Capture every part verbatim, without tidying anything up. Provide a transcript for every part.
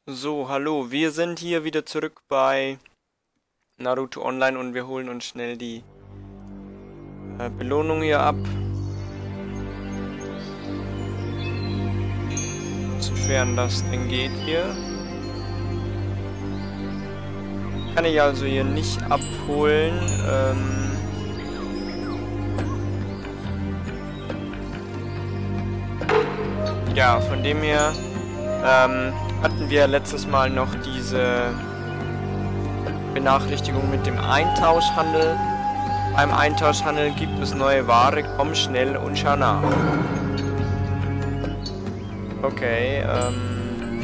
So, hallo, wir sind hier wieder zurück bei Naruto Online und wir holen uns schnell die äh, Belohnung hier ab. Sofern das denn geht hier. Kann ich also hier nicht abholen. Ähm ja, von dem her ähm, hatten wir letztes Mal noch diese Benachrichtigung mit dem Eintauschhandel. Beim Eintauschhandel gibt es neue Ware, komm schnell und schau nach. Okay, ähm...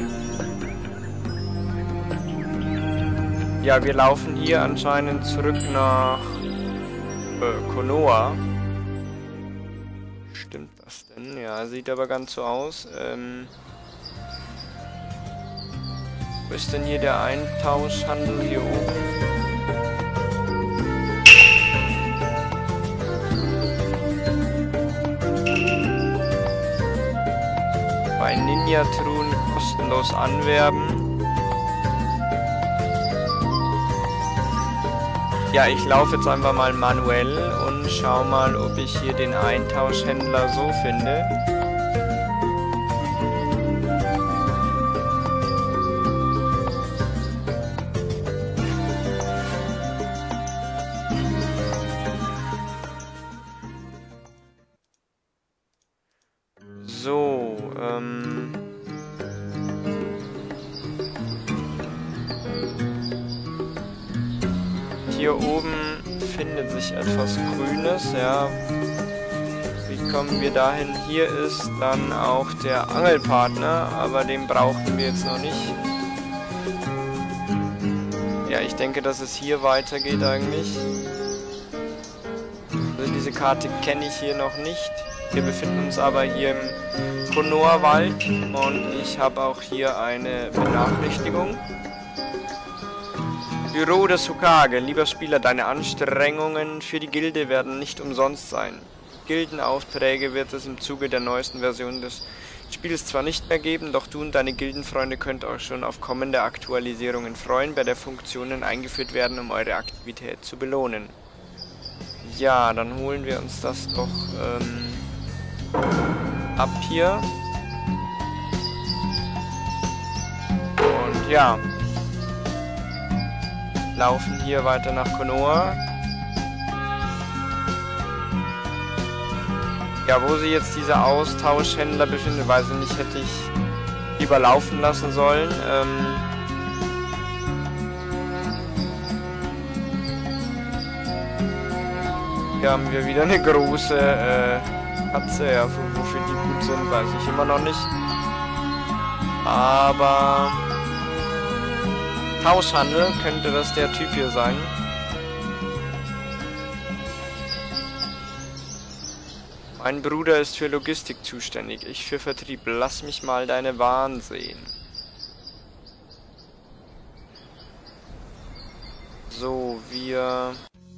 ja, wir laufen hier anscheinend zurück nach äh, Konoha. Stimmt das denn? Ja, sieht aber ganz so aus. Ähm... Wo ist denn hier der Eintauschhandel? Hier oben. Bei Ninja-Truhen kostenlos anwerben. Ja, ich laufe jetzt einfach mal manuell und schau mal, ob ich hier den Eintauschhändler so finde. So, ähm... hier oben findet sich etwas Grünes, ja. Wie kommen wir dahin? Hier ist dann auch der Angelpartner, aber den brauchen wir jetzt noch nicht. Ja, ich denke, dass es hier weitergeht eigentlich. Also diese Karte kenne ich hier noch nicht. Wir befinden uns aber hier im Konoha-Wald und ich habe auch hier eine Benachrichtigung. Büro des Hokage. Lieber Spieler, deine Anstrengungen für die Gilde werden nicht umsonst sein. Gildenaufträge wird es im Zuge der neuesten Version des Spiels zwar nicht mehr geben, doch du und deine Gildenfreunde könnt euch schon auf kommende Aktualisierungen freuen, bei der Funktionen eingeführt werden, um eure Aktivität zu belohnen. Ja, dann holen wir uns das doch ähm, ab hier. Und ja, laufen hier weiter nach Konoha. Ja, wo sich jetzt dieser Austauschhändler befindet, weiß ich nicht, hätte ich lieber laufen lassen sollen. Ähm hier haben wir wieder eine große äh, Katze, ja, wofür die gut sind, weiß ich immer noch nicht. Aber Tauschhandel, könnte das der Typ hier sein? Mein Bruder ist für Logistik zuständig, ich für Vertrieb. Lass mich mal deine Waren sehen. So, wir...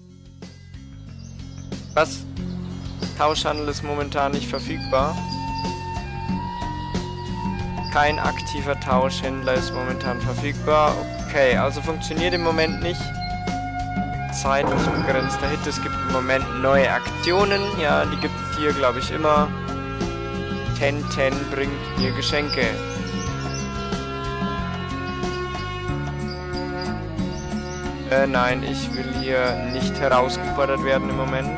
Was? Tauschhandel ist momentan nicht verfügbar. Kein aktiver Tauschhändler ist momentan verfügbar. Okay, also funktioniert im Moment nicht. Zeitlich begrenzter Hit. Es gibt im Moment neue Aktionen. Ja, die gibt es hier, glaube ich, immer. Ten Ten bringt mir Geschenke. Äh, nein, ich will hier nicht herausgefordert werden im Moment.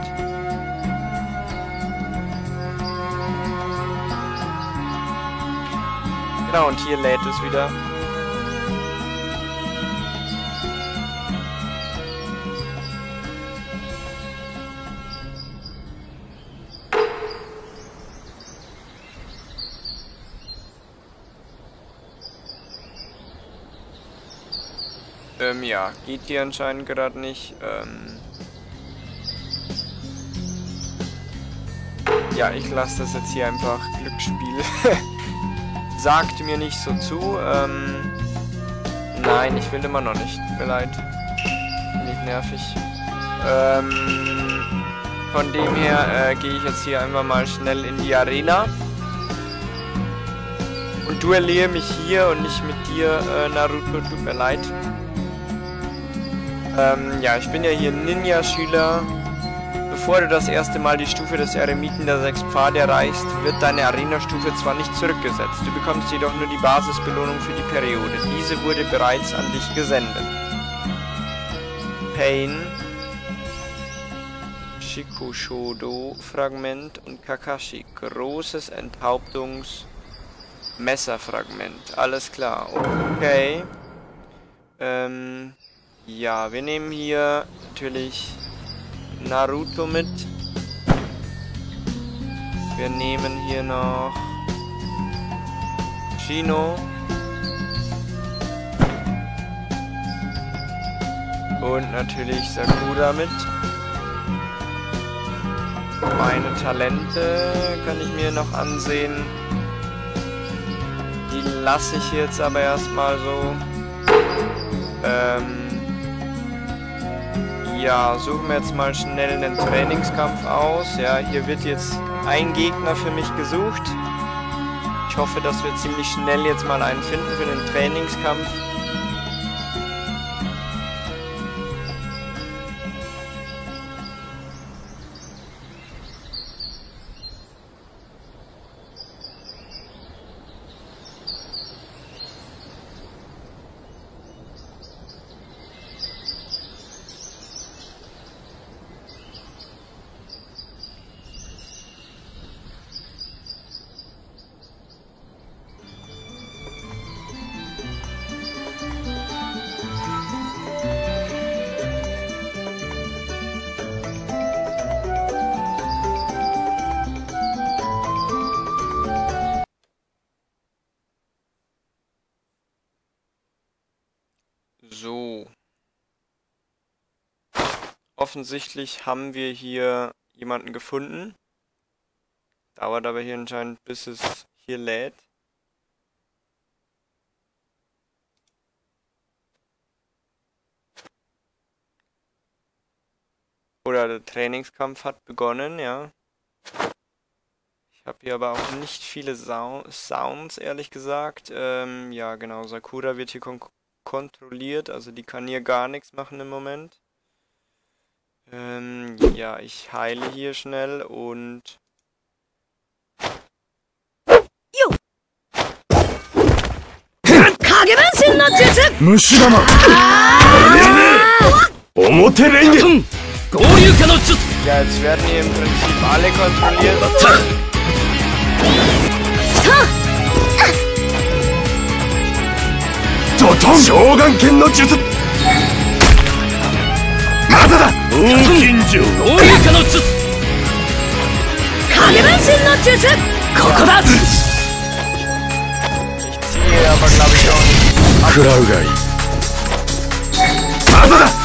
Genau, und hier lädt es wieder. Ähm, ja, geht hier anscheinend gerade nicht. Ähm ja, ich lasse das jetzt hier einfach Glücksspiel. Sagt mir nicht so zu. Ähm nein, ich will immer noch nicht. Tut mir leid. Nicht nervig. Ähm von dem her äh, gehe ich jetzt hier einfach mal schnell in die Arena. und duelliere mich hier und nicht mit dir, äh, Naruto, tut mir leid. Ähm, ja, ich bin ja hier Ninja-Schüler. Bevor du das erste Mal die Stufe des Eremiten der sechs Pfade erreichst, wird deine Arena-Stufe zwar nicht zurückgesetzt, du bekommst jedoch nur die Basisbelohnung für die Periode. Diese wurde bereits an dich gesendet. Pain, Shikushodo-Fragment und Kakashi. Großes Enthauptungs-Messerfragment. Alles klar, okay. Ähm, ja, wir nehmen hier natürlich Naruto mit. Wir nehmen hier noch Shino. Und natürlich Sakura mit. Meine Talente kann ich mir noch ansehen. Die lasse ich jetzt aber erstmal so. Ähm... Ja, suchen wir jetzt mal schnell einen Trainingskampf aus. Ja, hier wird jetzt ein Gegner für mich gesucht. Ich hoffe, dass wir ziemlich schnell jetzt mal einen finden für den Trainingskampf. So. Offensichtlich haben wir hier jemanden gefunden. Dauert aber hier anscheinend, bis es hier lädt. Oder der Trainingskampf hat begonnen, ja. Ich habe hier aber auch nicht viele Sau- Sounds, ehrlich gesagt. Ähm, ja, genau, Sakura wird hier kon kontrolliert, also die kann hier gar nichts machen im Moment. Ähm, ja, ich heile hier schnell und... Ja, jetzt werden hier im Prinzip alle kontrolliert. Shogan-Ken no Jutsu! Mada da! Oukinjou! Goryuka no Jutsu! Kagebenshin no Jutsu! Koko da! Ich ziehe aber, glaube ich, auch nicht ab. Kuraugai! Mada da!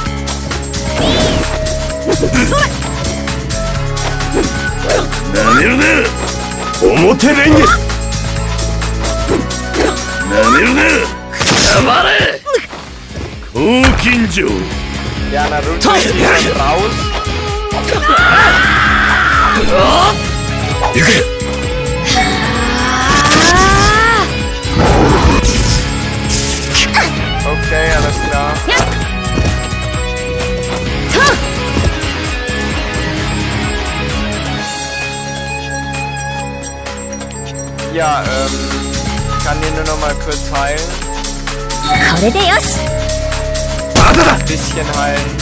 Nameru ne! Omote renge! Nameru ne! Ja, Naruto ist hier raus. Okay, alles klar. Ja, ähm, ich kann hier nur noch mal kurz heilen. Ein bisschen heilen.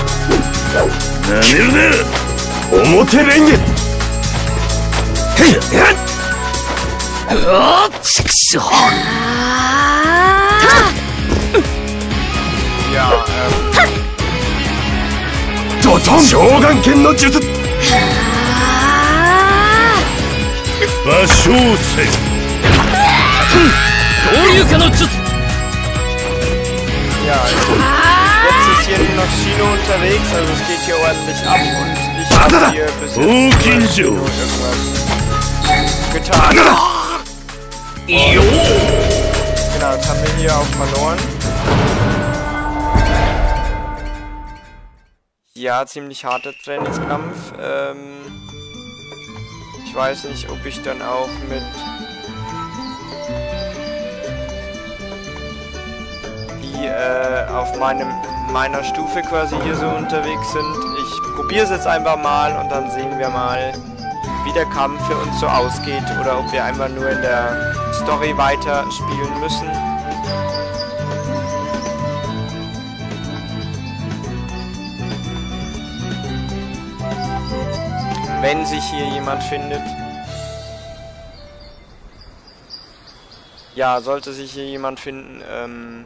Ja, ähm... Shogan-Ken no Jutsu! Bashousei! Goryuka no Jutsu! Ja, also jetzt ist hier nur noch Shino unterwegs, also es geht hier ordentlich ab und ich habe hier bis jetzt nur Shino irgendwas getan. Genau, jetzt haben wir hier auch verloren. Ja, ziemlich harter Trainingskampf. Ähm, ich weiß nicht, ob ich dann auch mit die äh, auf meinem, meiner Stufe quasi hier so unterwegs sind. Ich probiere es jetzt einfach mal und dann sehen wir mal, wie der Kampf für uns so ausgeht oder ob wir einfach nur in der Story weiter spielen müssen. Wenn sich hier jemand findet. Ja, sollte sich hier jemand finden, ähm,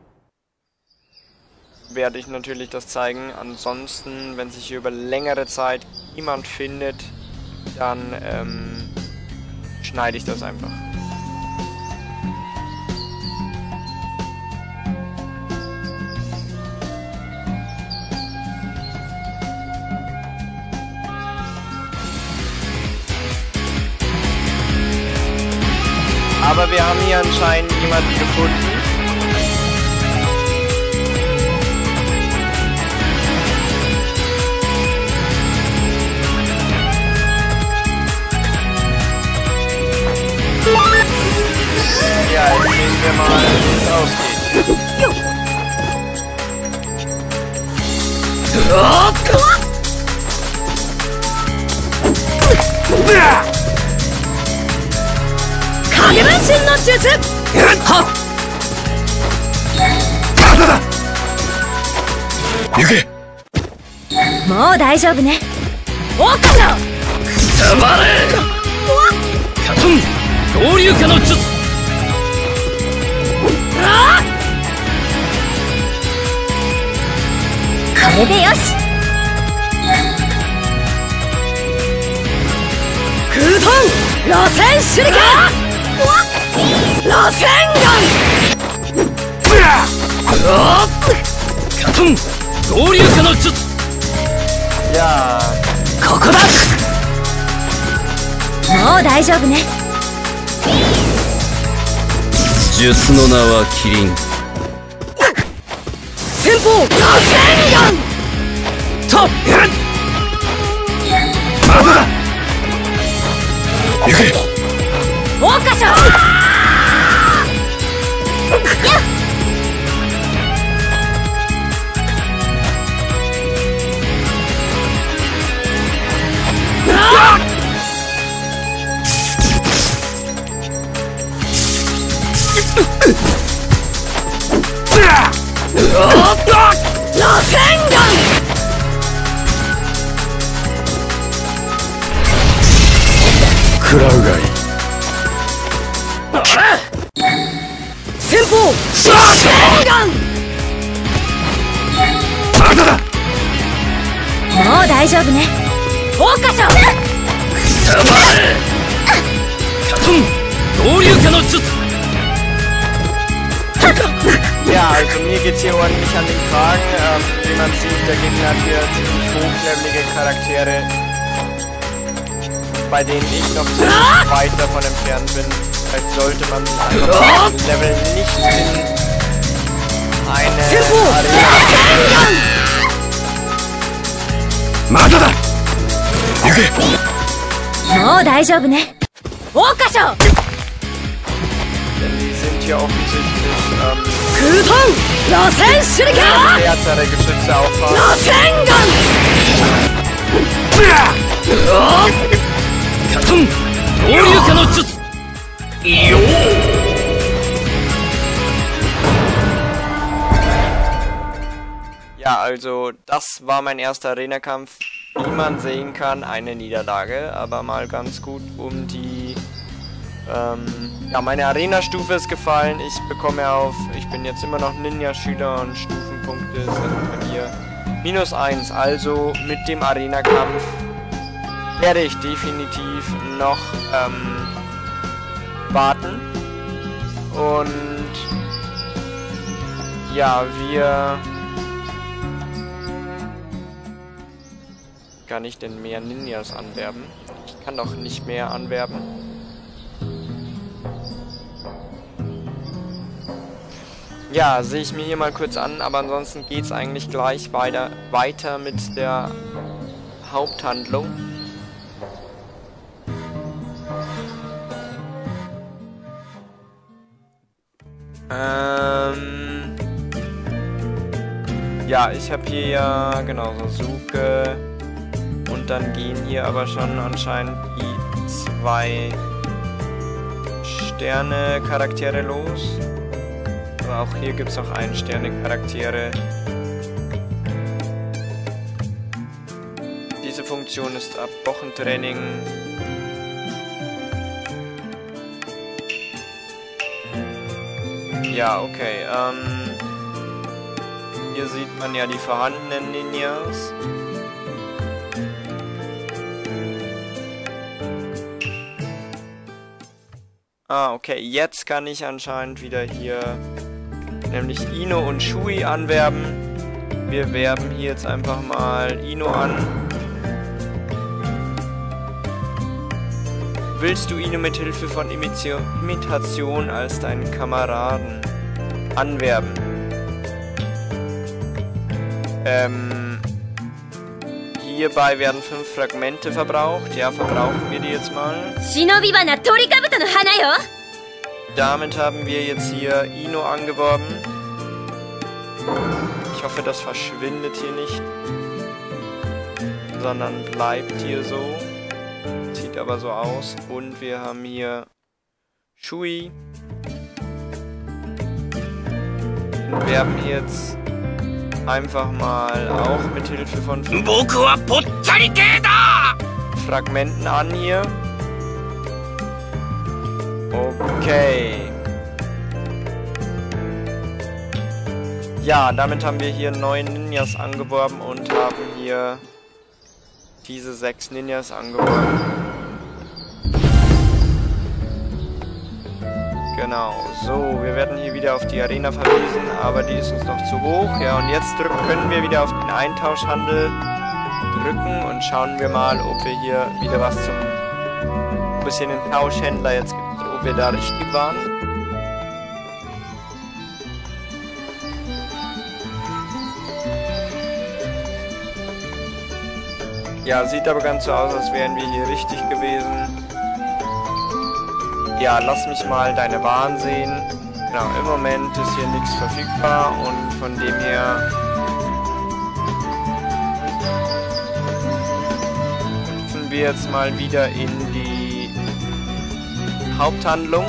werde ich natürlich das zeigen. Ansonsten, wenn sich hier über längere Zeit jemand findet, dann ähm, schneide ich das einfach. Aber wir haben hier anscheinend jemanden gefunden. Ja, jetzt sehen wir mal, wie es ausgeht. Ja. ここだ。もう大丈夫ね。術の名はキリン。先方螺旋丸。と。まだだ。行け。桜花賞。やっ。 食らうがいい。先方螺旋丸。まだだ。もう大丈夫ね。桜花賞。貴様。カトン合流化の術。 Ja, also mir geht's hier ordentlich an den Kragen. Ähm, wie man sieht, der Gegner hat hier ziemlich hochlevelige Charaktere, bei denen ich noch ziemlich weit davon entfernt bin. Vielleicht sollte man sich einfach mit dem Level nicht in eine Arena. Denn die sind hier offensichtlich ähm, schwertere Geschütze auffahren. Ja, also das war mein erster Arena-Kampf. Wie man sehen kann, eine Niederlage, aber mal ganz gut um die... Ähm, ja, meine Arena-Stufe ist gefallen. Ich bekomme auf, ich bin jetzt immer noch Ninja-Schüler und Stufenpunkte sind bei mir minus eins. Also mit dem Arena-Kampf werde ich definitiv noch ähm, warten. Und ja, wir... Kann ich denn mehr Ninjas anwerben? Ich kann doch nicht mehr anwerben. Ja, sehe ich mir hier mal kurz an, aber ansonsten geht es eigentlich gleich weiter, weiter mit der Haupthandlung. Ähm, Ja, ich habe hier ja, genau, Sasuke. Und dann gehen hier aber schon anscheinend die zwei Sterne-Charaktere los. Aber auch hier gibt es noch ein Sterne-Charaktere. Diese Funktion ist ab Wochentraining. Ja, okay. Ähm, hier sieht man ja die vorhandenen Ninjas. Ah, okay. Jetzt kann ich anscheinend wieder hier nämlich Ino und Shui anwerben. Wir werben hier jetzt einfach mal Ino an. Willst du Ino mit Hilfe von Imitation als deinen Kameraden anwerben? Ähm, hierbei werden fünf Fragmente verbraucht. Ja, verbrauchen wir die jetzt mal. Damit haben wir jetzt hier Ino angeworben. Ich hoffe, das verschwindet hier nicht, sondern bleibt hier so. Sieht aber so aus. Und wir haben hier Shui. Und werben jetzt einfach mal auch mit Hilfe von Fragmenten an hier. Okay. Ja, damit haben wir hier neun Ninjas angeworben und haben hier diese sechs Ninjas angeworben. Genau, so, wir werden hier wieder auf die Arena verwiesen, aber die ist uns noch zu hoch. Ja, und jetzt können wir wieder auf den Eintauschhandel drücken und schauen wir mal, ob wir hier wieder was zum... ob es hier einen Tauschhändler jetzt gibt, ob wir da richtig waren. Ja, sieht aber ganz so aus, als wären wir hier richtig gewesen. Ja, lass mich mal deine Waren sehen. Genau, im Moment ist hier nichts verfügbar und von dem her hüpfen wir jetzt mal wieder in die Haupthandlung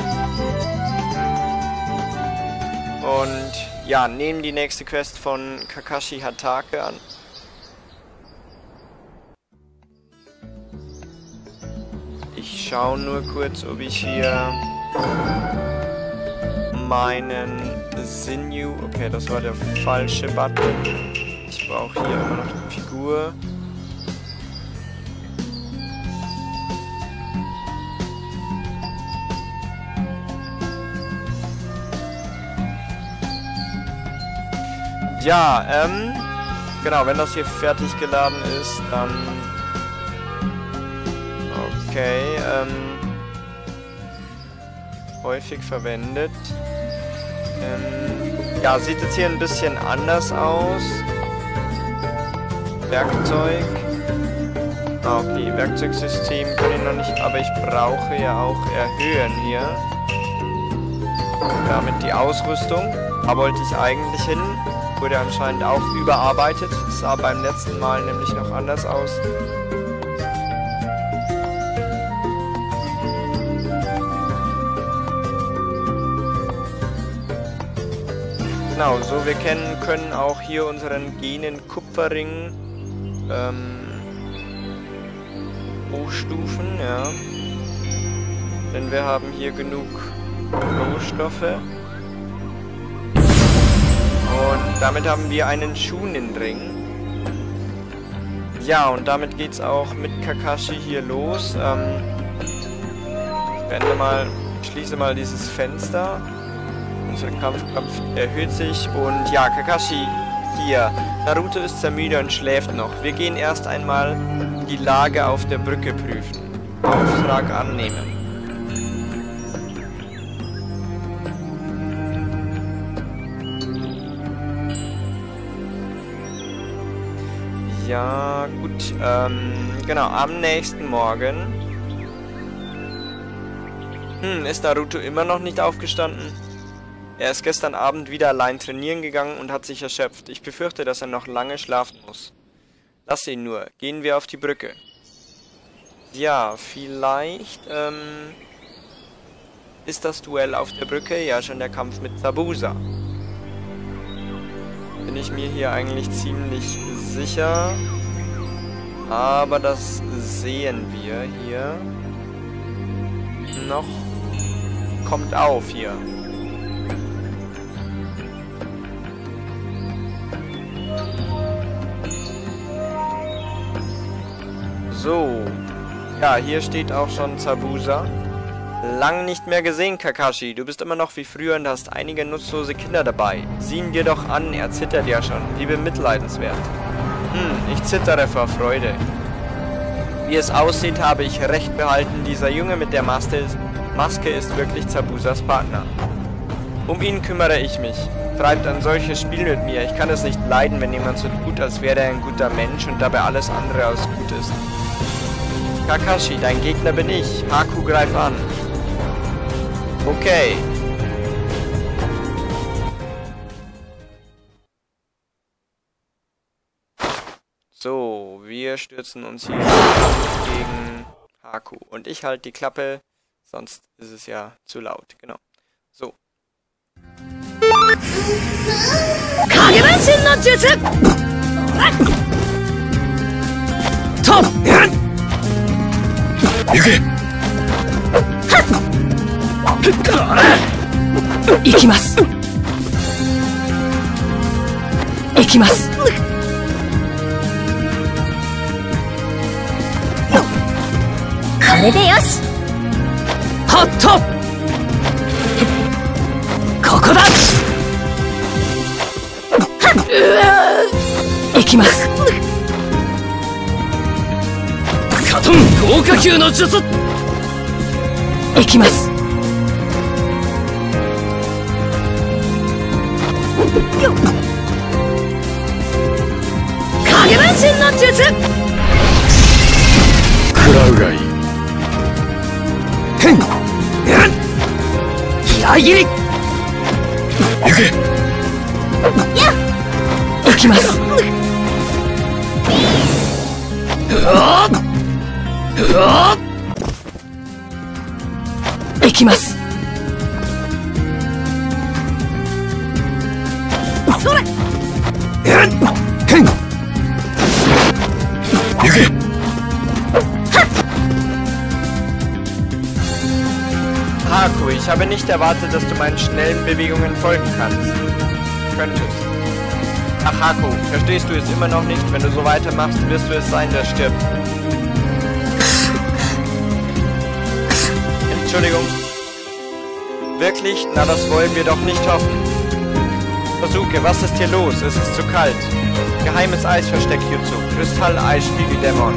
und ja, nehmen die nächste Quest von Kakashi Hatake an. Ich schaue nur kurz, ob ich hier meinen Sinew... Okay, das war der falsche Button. Ich brauche hier immer noch die Figur. Ja, ähm... genau, wenn das hier fertig geladen ist, dann... Okay, ähm, häufig verwendet. Ähm, ja, sieht jetzt hier ein bisschen anders aus. Werkzeug. Ah, okay, Werkzeugsystem kann ich noch nicht, aber ich brauche ja auch erhöhen hier. Damit die Ausrüstung. Da wollte ich eigentlich hin. Wurde anscheinend auch überarbeitet. Sah beim letzten Mal nämlich noch anders aus. Genau, so wir kennen, können auch hier unseren Genen Kupferring ähm, hochstufen, ja. Denn wir haben hier genug Rohstoffe. Und damit haben wir einen Chunin-Ring. Ja, und damit geht's auch mit Kakashi hier los. Ähm, ich beende mal, schließe mal dieses Fenster. Unser Kampfkampf erhöht sich und ja, Kakashi hier. Naruto ist sehr müde und schläft noch. Wir gehen erst einmal die Lage auf der Brücke prüfen. Auftrag annehmen. Ja, gut. Ähm, genau, am nächsten Morgen. Hm, ist Naruto immer noch nicht aufgestanden? Er ist gestern Abend wieder allein trainieren gegangen und hat sich erschöpft. Ich befürchte, dass er noch lange schlafen muss. Lass ihn nur. Gehen wir auf die Brücke. Ja, vielleicht, ähm... ist das Duell auf der Brücke ja schon der Kampf mit Zabuza. Bin ich mir hier eigentlich ziemlich sicher. Aber das sehen wir hier. Noch kommt auf hier. So. Ja, hier steht auch schon Zabuza. Lang nicht mehr gesehen, Kakashi. Du bist immer noch wie früher und hast einige nutzlose Kinder dabei. Sieh ihn dir doch an, er zittert ja schon. Wie bemitleidenswert. Hm, ich zittere vor Freude. Wie es aussieht, habe ich recht behalten. Dieser Junge mit der Maske ist, Maske ist wirklich Zabuzas Partner. Um ihn kümmere ich mich. Treibt ein solches Spiel mit mir. Ich kann es nicht leiden, wenn jemand so tut, als wäre er ein guter Mensch und dabei alles andere als gut ist. Kakashi, dein Gegner bin ich. Haku, greif an. Okay. So, wir stürzen uns hier gegen Haku. Und ich halte die Klappe, sonst ist es ja zu laut. Genau. So. Kagebenshin no Jutsu! Top! Yuge! Ikimasu! Ikimasu! Kore de yoshi! Hotto! Koko da! Ikimasu! Katon Goukakyu no Jutsu! Ikimasu! Kagebenshin no Jutsu! Kurau ga ii. Hen! Hiragiri! Yuge! Ya! Ikimasu! Ikimasu! Sora! Hen! Yuge! Haku, ich habe nicht erwartet, dass du meinen schnellen Bewegungen folgen kannst. Könntest. Ach Haku, verstehst du es immer noch nicht? Wenn du so weitermachst, wirst du es sein, der stirbt. Entschuldigung. Wirklich? Na, das wollen wir doch nicht hoffen. Sasuke, was ist hier los? Es ist zu kalt. Geheimes Eisversteck hierzu. Kristall-Eis, Spiegeldämon.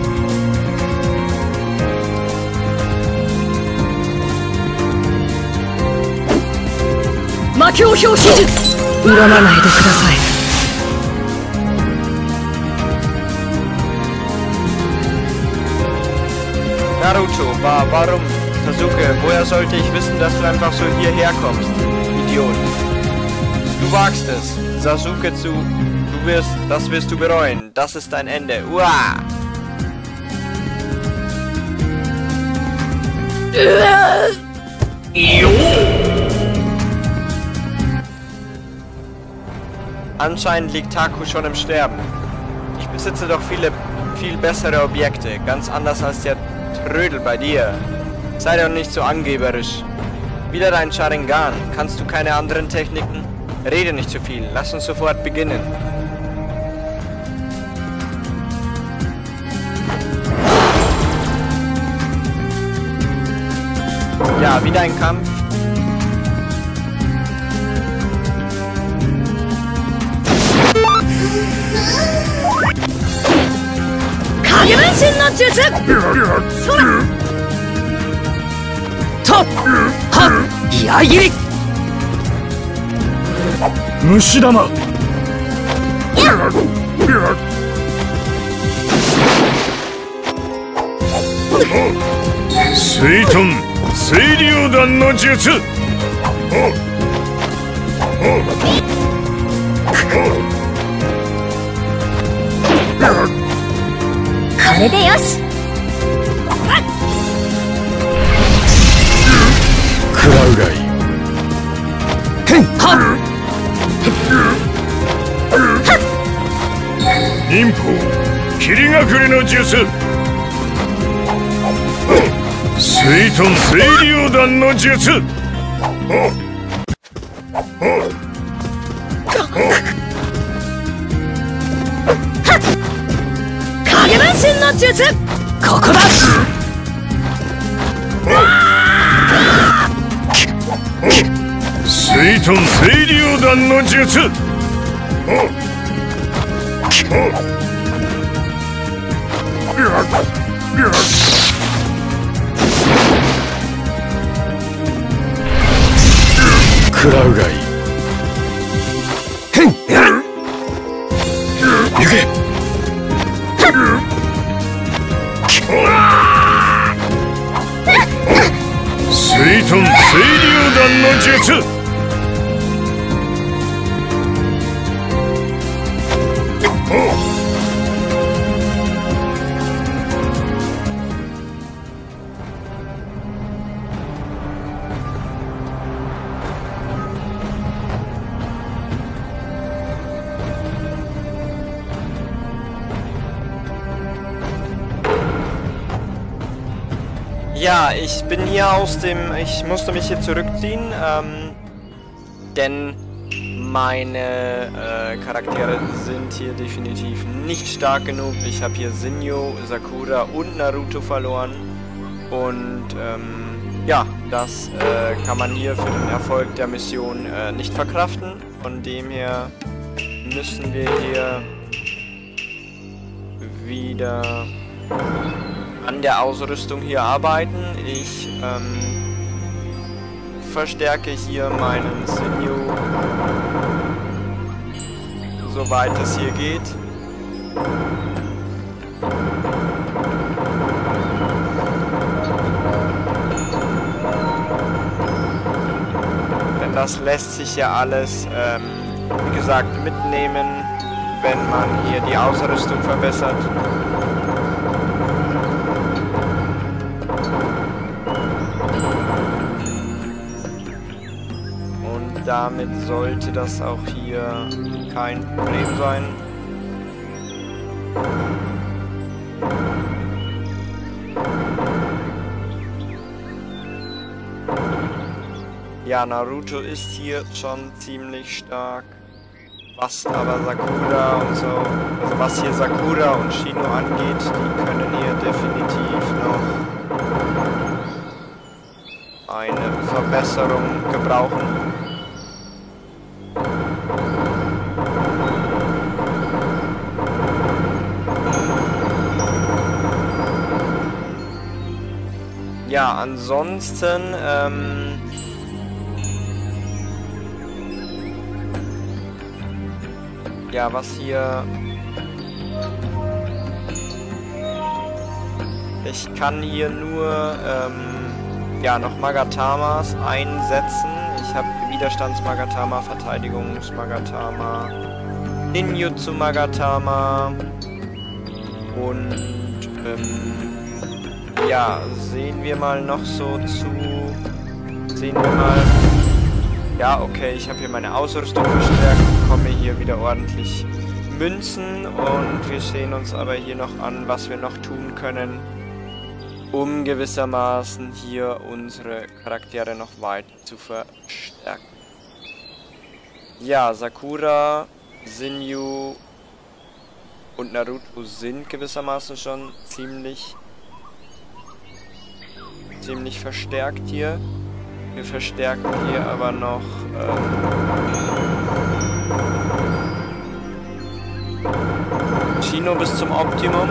Makyouhyou Hijutsu! Urananai de kudasai. Naruto, wa warum? Sasuke, woher sollte ich wissen, dass du einfach so hierher kommst? Idiot. Du wagst es. Sasuke zu... Du wirst... Das wirst du bereuen. Das ist dein Ende. Uah! Anscheinend liegt Haku schon im Sterben. Ich besitze doch viele, viel bessere Objekte. Ganz anders als der Trödel bei dir. Sei doch nicht so angeberisch. Wieder dein Sharingan. Kannst du keine anderen Techniken? Rede nicht zu viel. Lass uns sofort beginnen. Ja, wieder ein Kampf. Kagebenshin no Jutsu! Sora! Top! Ha! Hiragiri! Mushidama! Ya! Suiton! Seiryodan no Jutsu! これでよし。 食らうがいい。忍法霧隠れの術、水遁清流弾の術。 影分身の術、ここだ。 水遁清流弾の術。食らうがいい。行け。水遁清流弾の術。 Ja, ich bin hier aus dem... Ich musste mich hier zurückziehen, ähm, denn meine äh, Charaktere sind hier definitiv nicht stark genug. Ich habe hier Sinjo, Sakura und Naruto verloren. Und ähm, ja, das äh, kann man hier für den Erfolg der Mission äh, nicht verkraften. Von dem her müssen wir hier wieder an der Ausrüstung hier arbeiten. Ich ähm, verstärke hier meinen Sinjo, soweit es hier geht. Denn das lässt sich ja alles, ähm, wie gesagt, mitnehmen, wenn man hier die Ausrüstung verbessert. Damit sollte das auch hier kein Problem sein. Ja, Naruto ist hier schon ziemlich stark. Was aber Sakura und so, also was hier Sakura und Shino angeht, die können hier definitiv noch eine Verbesserung gebrauchen. Ja, ansonsten, ähm... ja, was hier... Ich kann hier nur, ähm... ja, noch Magatamas einsetzen. Ich habe Widerstands-Magatama, Verteidigungs-Magatama, Ninjutsu Magatama und, ähm... ja, sehen wir mal noch so zu... Sehen wir mal... Ja, okay, ich habe hier meine Ausrüstung verstärkt, bekomme hier wieder ordentlich Münzen und wir sehen uns aber hier noch an, was wir noch tun können, um gewissermaßen hier unsere Charaktere noch weiter zu verstärken. Ja, Sakura, Sinju und Naruto sind gewissermaßen schon ziemlich... ziemlich verstärkt hier. Wir verstärken hier aber noch ähm, Shino bis zum Optimum.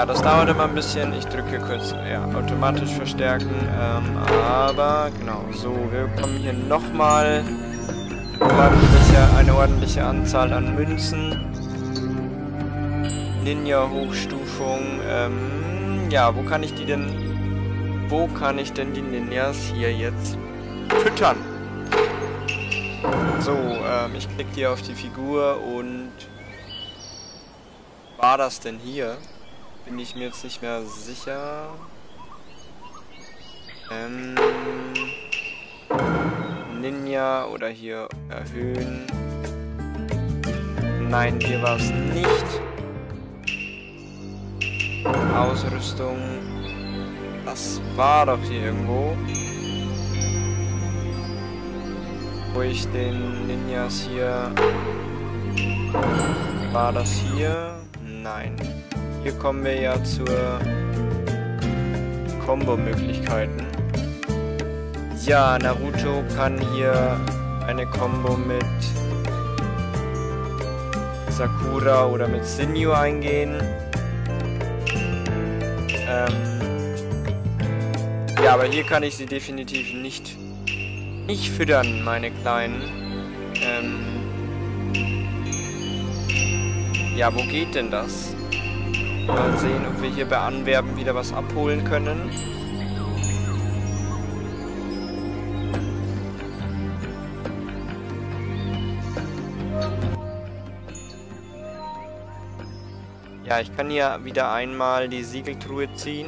Ja, das dauert immer ein bisschen. Ich drücke kurz, ja, automatisch verstärken. Ähm, aber, genau, so, wir bekommen hier nochmal ordentliche, eine ordentliche Anzahl an Münzen. Ninja-Hochstufung. Ähm, ja, wo kann ich die denn... Wo kann ich denn die Ninjas hier jetzt füttern? So, ähm, ich klicke hier auf die Figur und... War das denn hier? Bin ich mir jetzt nicht mehr sicher. Ähm... Ninja oder hier erhöhen. Nein, hier war es nicht. Ausrüstung. Das war doch hier irgendwo. Wo ich den Ninjas hier... War das hier? Nein. Hier kommen wir ja zur Combo-Möglichkeiten. Ja, Naruto kann hier eine Combo mit Sakura oder mit Sinju eingehen. Ähm ja, aber hier kann ich sie definitiv nicht, nicht füttern, meine Kleinen. Ähm ja, wo geht denn das? Mal sehen, ob wir hier bei Anwerben wieder was abholen können. Ja, ich kann hier wieder einmal die Siegeltruhe ziehen.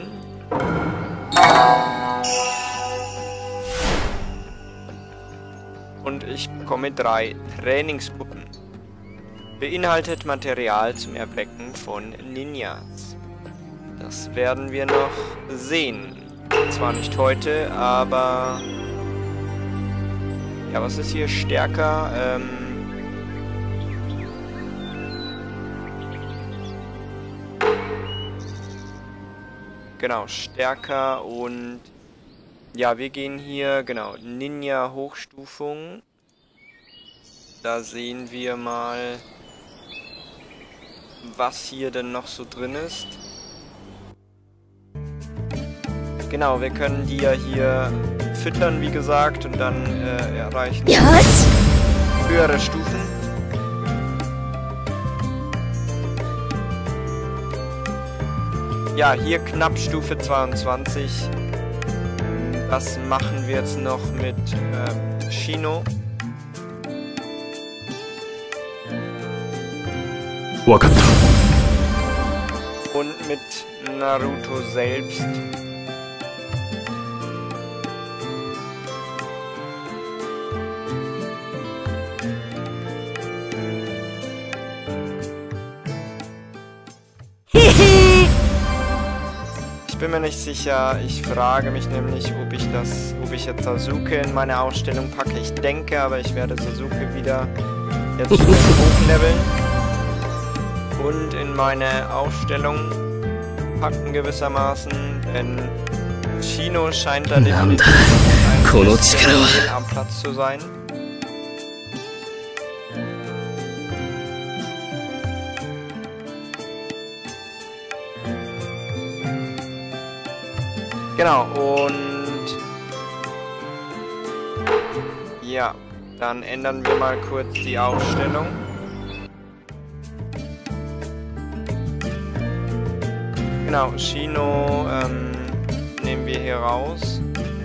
Und ich bekomme drei Trainingspuppen. Beinhaltet Material zum Erwecken von Ninjas. Das werden wir noch sehen. Zwar nicht heute, aber... Ja, was ist hier stärker? Ähm... Genau, stärker und... Ja, wir gehen hier, genau, Ninja-Hochstufung. Da sehen wir mal, was hier denn noch so drin ist. Genau, wir können die ja hier füttern, wie gesagt, und dann äh, erreichen Yes. höhere Stufen. Ja, hier knapp Stufe zweiundzwanzig. Das machen wir jetzt noch mit ähm, Shino. Und mit Naruto selbst. Ich bin mir nicht sicher. Ich frage mich nämlich, ob ich das, ob ich jetzt Sasuke in meine Ausstellung packe. Ich denke, aber ich werde Sasuke wieder jetzt schnell hochleveln und in meine Ausstellung packen gewissermaßen, denn Shino scheint da definitiv ein bisschen am Platz zu sein. Genau, und ja, dann ändern wir mal kurz die Aufstellung. Genau, Shino ähm, nehmen wir hier raus.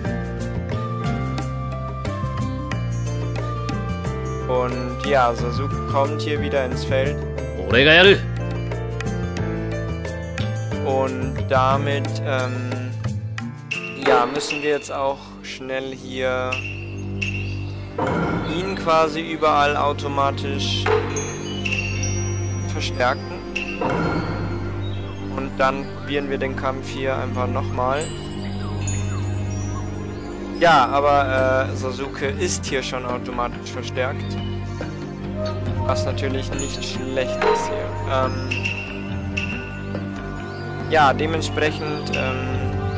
Und ja, Sasuke kommt hier wieder ins Feld. Und damit ähm, ja, müssen wir jetzt auch schnell hier ihn quasi überall automatisch verstärken. Und dann probieren wir den Kampf hier einfach nochmal. Ja, aber äh, Sasuke ist hier schon automatisch verstärkt. Was natürlich nicht schlecht ist hier. Ähm, ja, dementsprechend... Ähm,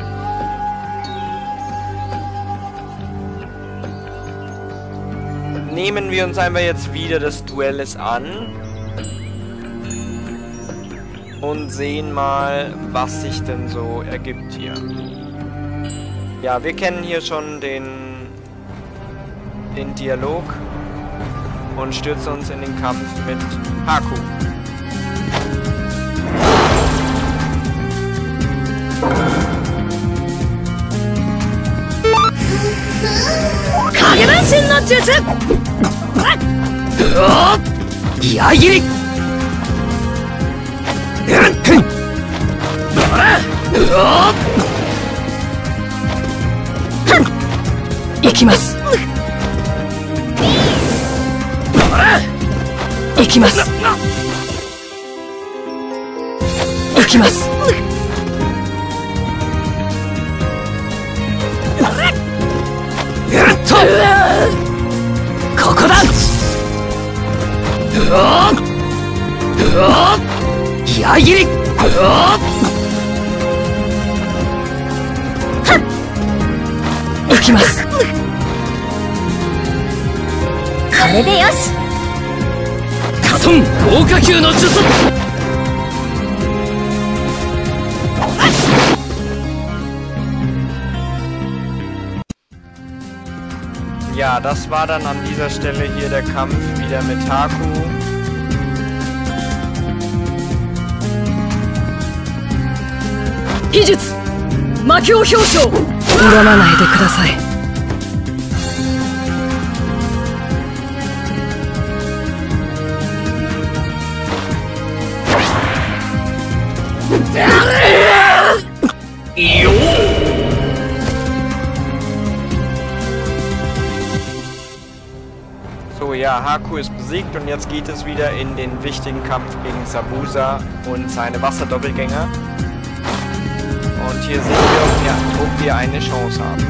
nehmen wir uns einfach jetzt wieder des Duelles an. und sehen mal, was sich denn so ergibt hier. Ja, wir kennen hier schon den, den Dialog und stürzen uns in den Kampf mit Haku. Kagebanshin no Jutsu! Yagiri! 行きます。行きます。行きます。とここだ。矢切り。行きます。これでよし。カトン豪華級の術。 Ja, das war dann an dieser Stelle hier der Kampf wieder mit Haku. Hijutsu! Makio Hyoushou! 恨まないでください。 So, ja, Haku ist besiegt und jetzt geht es wieder in den wichtigen Kampf gegen Zabuza und seine Wasserdoppelgänger. Und hier sehen wir, ob wir, ob wir eine Chance haben.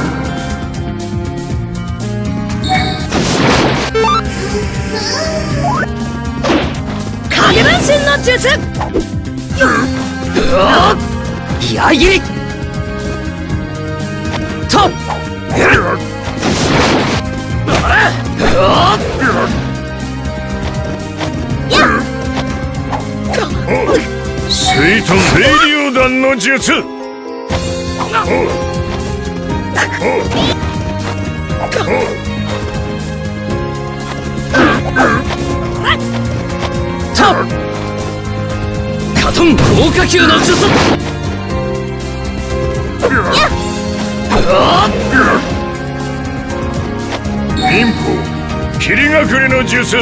Kagebanshin no Jutsu! Yagiri! To! 水遁清流弾の術。 とカトン豪華級の術。 忍法霧隠れの術。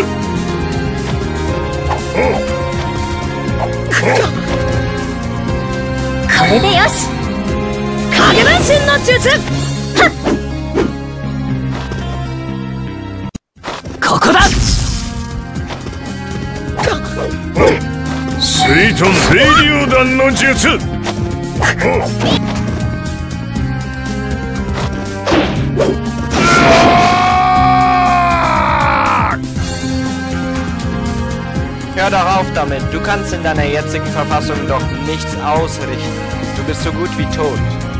これでよし。影分身の術。ここだ。 水遁清流弾の術。 Hör doch auf damit. Du kannst in deiner jetzigen Verfassung doch nichts ausrichten. Du bist so gut wie tot.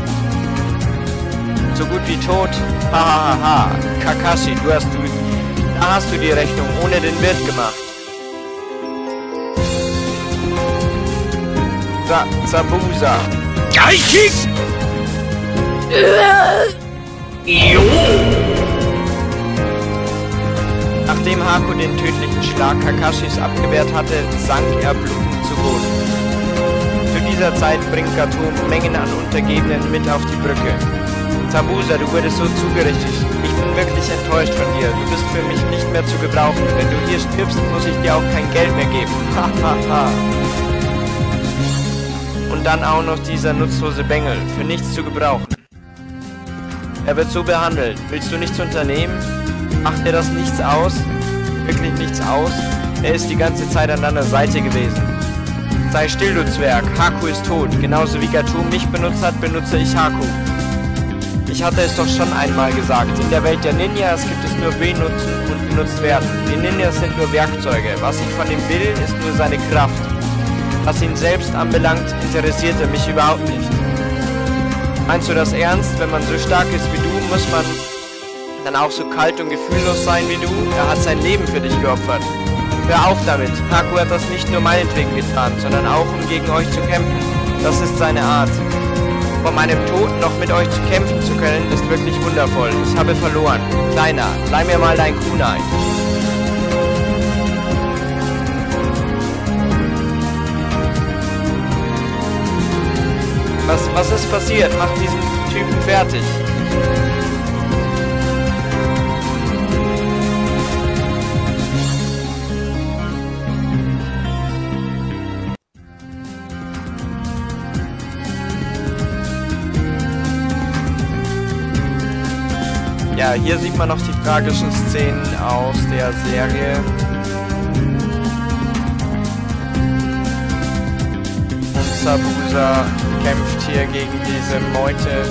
So gut wie tot? Hahaha. Ha, ha. Kakashi, du hast du... Da hast du die Rechnung ohne den Wirt gemacht. Za Zabuza. Geiki! Nachdem Haku den tödlichen Schlag Kakashis abgewehrt hatte, sank er blutend zu Boden. Zu dieser Zeit bringt Gato Mengen an Untergebenen mit auf die Brücke. Zabuza, du wurdest so zugerichtet. Ich bin wirklich enttäuscht von dir. Du bist für mich nicht mehr zu gebrauchen. Wenn du hier stirbst, muss ich dir auch kein Geld mehr geben. Hahaha. Und dann auch noch dieser nutzlose Bengel. Für nichts zu gebrauchen. Er wird so behandelt. Willst du nichts unternehmen? Macht dir das nichts aus? Wirklich nichts aus? Er ist die ganze Zeit an deiner Seite gewesen. Sei still, du Zwerg. Haku ist tot. Genauso wie Gato mich benutzt hat, benutze ich Haku. Ich hatte es doch schon einmal gesagt. In der Welt der Ninjas gibt es nur benutzen und benutzt werden. Die Ninjas sind nur Werkzeuge. Was ich von ihm will, ist nur seine Kraft. Was ihn selbst anbelangt, interessiert er mich überhaupt nicht. Meinst du das ernst? Wenn man so stark ist wie du, muss man dann auch so kalt und gefühllos sein wie du? Er hat sein Leben für dich geopfert. Hör auf damit. Haku hat das nicht nur meinetwegen getan, sondern auch, um gegen euch zu kämpfen. Das ist seine Art. Vor meinem Tod noch mit euch zu kämpfen zu können, ist wirklich wundervoll. Ich habe verloren. Kleiner, leih mir mal dein Kunai. Was, was ist passiert? Macht diesen Typen fertig. Ja, hier sieht man noch die tragischen Szenen aus der Serie. Und Zabuza kämpft hier gegen diese Meute.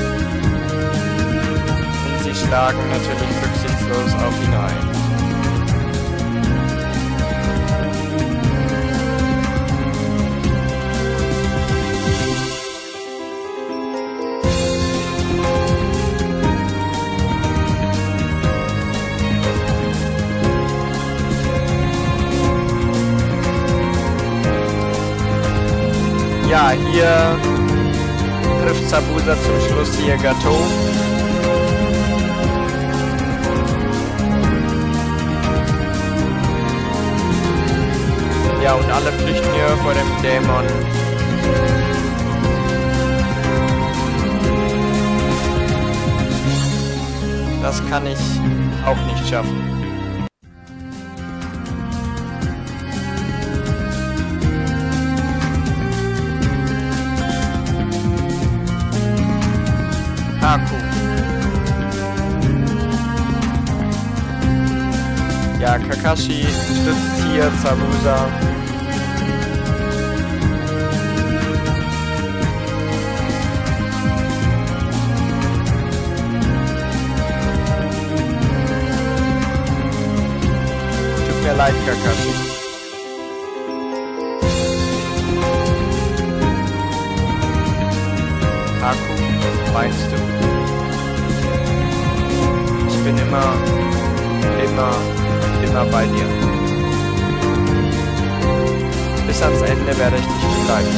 Und sie schlagen natürlich rücksichtslos auf ihn ein. Ja, hier trifft Zabuza zum Schluss hier Gato. Ja, und alle flüchten hier vor dem Dämon. Das kann ich auch nicht schaffen. Haku. Ja, Kakashi stützt hier Zabuza. Tut mir leid, Kakashi. Haku, meinst du? Ich bin immer, immer, immer bei dir. Bis ans Ende werde ich dich begleiten.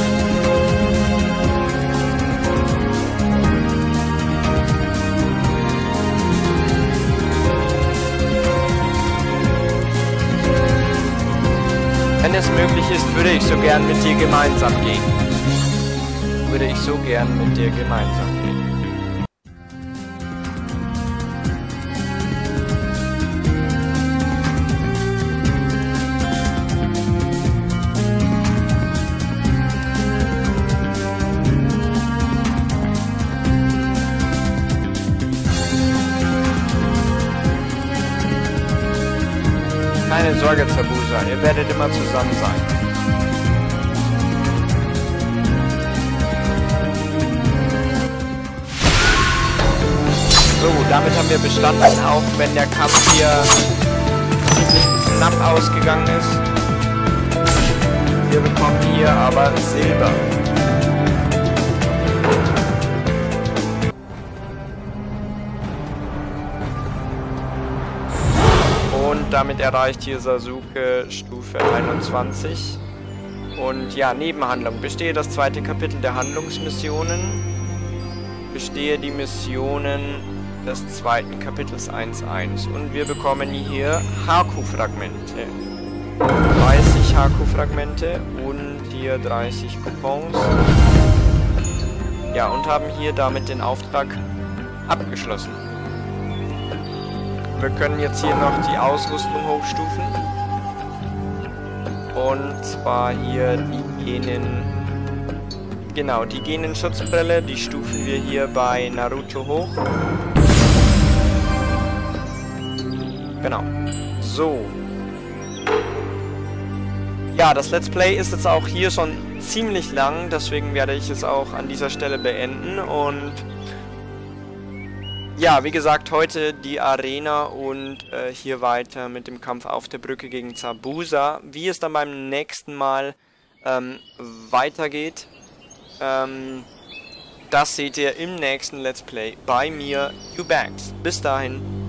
Wenn es möglich ist, würde ich so gern mit dir gemeinsam gehen. Würde ich so gern mit dir gemeinsam gehen. Keine Sorge, Zabuza, ihr werdet immer zusammen sein. So, damit haben wir bestanden, auch wenn der Kampf hier ziemlich knapp ausgegangen ist. Wir bekommen hier aber Silber. Und damit erreicht hier Sasuke Stufe einundzwanzig. Und ja, Nebenhandlung. Bestehe das zweite Kapitel der Handlungsmissionen. Bestehe die Missionen des zweiten Kapitels eins Punkt eins. Und wir bekommen hier Haku-Fragmente. dreißig Haku-Fragmente und hier dreißig Coupons. Ja, und haben hier damit den Auftrag abgeschlossen. Wir können jetzt hier noch die Ausrüstung hochstufen. Und zwar hier die Genen... Genau, die Genen-Schutzbrille, die stufen wir hier bei Naruto hoch. Genau. So. Ja, das Let's Play ist jetzt auch hier schon ziemlich lang, deswegen werde ich es auch an dieser Stelle beenden. Und ja, wie gesagt, heute die Arena und äh, hier weiter mit dem Kampf auf der Brücke gegen Zabuza. Wie es dann beim nächsten Mal ähm, weitergeht, ähm, das seht ihr im nächsten Let's Play bei mir, Ubanks. Bis dahin.